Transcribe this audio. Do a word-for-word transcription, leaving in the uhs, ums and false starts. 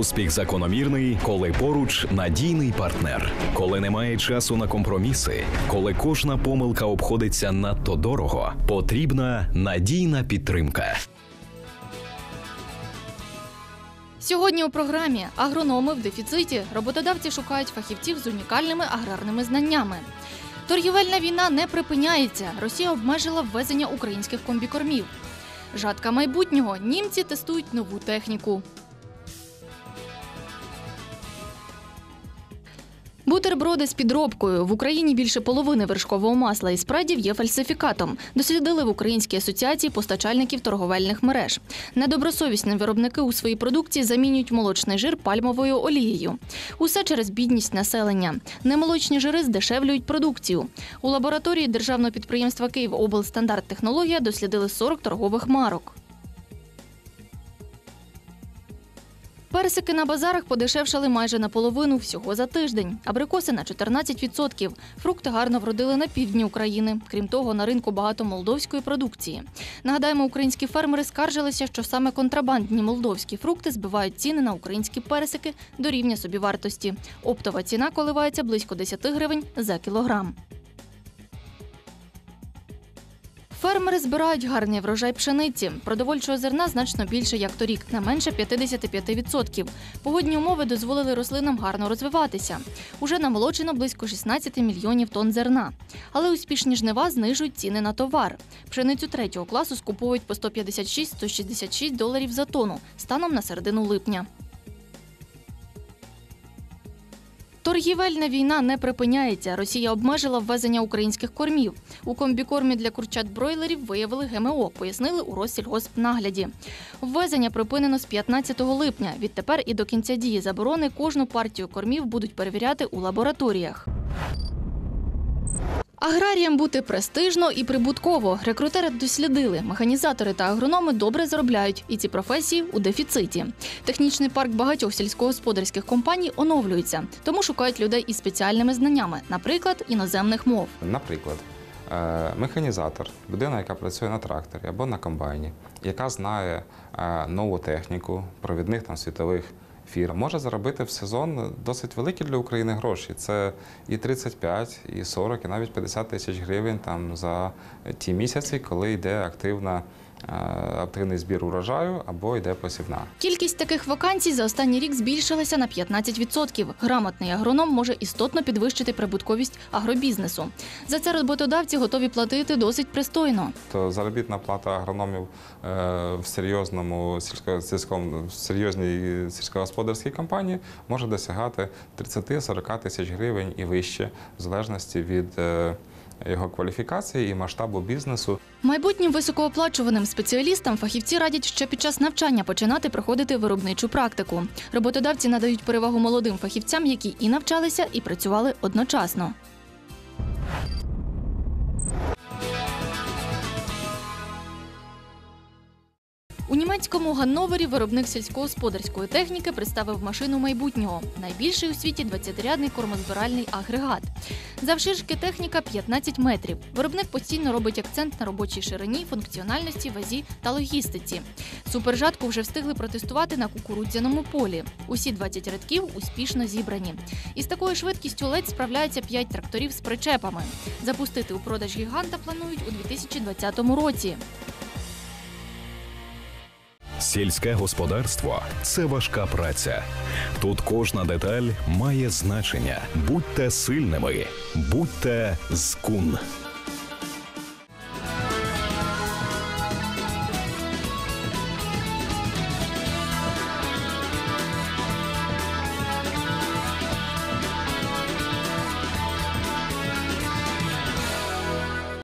Успіх закономірний, коли поруч надійний партнер. Коли немає часу на компроміси, коли кожна помилка обходиться надто дорого, потрібна надійна підтримка. Сьогодні у програмі «Агрономи в дефіциті» роботодавці шукають фахівців з унікальними аграрними знаннями. Торгівельна війна не припиняється. Росія обмежила ввезення українських комбікормів. Жатка майбутнього. Німці тестують нову техніку. Бутерброди з підробкою. В Україні більше половини вершкового масла і спредів є фальсифікатом. Дослідили в Українській асоціації постачальників торговельних мереж. Недобросовісні виробники у своїй продукції замінюють молочний жир пальмовою олією. Усе через бідність населення. Немолочні жири здешевлюють продукцію. У лабораторії державного підприємства «Київоблстандарттехнологія» дослідили сорок торгових марок. Персики на базарах подешевшали майже наполовину всього за тиждень. Абрикоси на чотирнадцять відсотків. Фрукти гарно вродили на півдні України. Крім того, на ринку багато молдовської продукції. Нагадаємо, українські фермери скаржилися, що саме контрабандні молдовські фрукти збивають ціни на українські персики до рівня собівартості. Оптова ціна коливається близько десять гривень за кілограм. Фермери збирають гарний врожай пшениці. Продовольчого зерна значно більше, як торік, не менше п'ятдесят п'ять відсотків. Погодні умови дозволили рослинам гарно розвиватися. Уже намолочено близько шістнадцять мільйонів тонн зерна. Але успішні жнива знижують ціни на товар. Пшеницю третього класу скуповують по сто п'ятдесят шість - сто шістдесят шість доларів за тонну станом на середину липня. Торгівельна війна не припиняється. Росія обмежила ввезення українських кормів. У комбікормі для курчат-бройлерів виявили ГМО, пояснили у Россільгоспнагляді. Ввезення припинено з п'ятнадцятого липня. Відтепер і до кінця дії заборони кожну партію кормів будуть перевіряти у лабораторіях. Аграріям бути престижно і прибутково. Рекрутери дослідили. Механізатори та агрономи добре заробляють. І ці професії у дефіциті. Технічний парк багатьох сільськогосподарських компаній оновлюється. Тому шукають людей із спеціальними знаннями. Наприклад, іноземних мов. Наприклад, механізатор – людина, яка працює на тракторі або на комбайні, яка знає нову техніку, провідних там світових фірм, може заробити в сезон досить великі для України гроші. Це і тридцять п'ять, і сорок, і навіть п'ятдесят тисяч гривень там, за ті місяці, коли йде активна активний збір урожаю або йде посівна. Кількість таких вакансій за останній рік збільшилася на п'ятнадцять відсотків. Грамотний агроном може істотно підвищити прибутковість агробізнесу. За це роботодавці готові платити досить пристойно. То заробітна плата агрономів в серйозному сільському, в серйозній сільськогосподарській компанії може досягати тридцять - сорок тисяч гривень і вище, в залежності від його кваліфікації і масштабу бізнесу. Майбутнім високооплачуваним спеціалістам фахівці радять ще під час навчання починати проходити виробничу практику. Роботодавці надають перевагу молодим фахівцям, які і навчалися, і працювали одночасно. У німецькому Ганновері виробник сільськогосподарської техніки представив машину майбутнього. Найбільший у світі двадцятирядний кормозбиральний агрегат. Завширшки техніка п'ятнадцять метрів. Виробник постійно робить акцент на робочій ширині, функціональності, вазі та логістиці. Супержатку вже встигли протестувати на кукурудзяному полі. Усі двадцять рядків успішно зібрані. Із такою швидкістю ледь справляються п'ять тракторів з причепами. Запустити у продаж гіганта планують у дві тисячі двадцятому році. Сільське господарство – це важка праця. Тут кожна деталь має значення. Будьте сильними, будьте з КУН.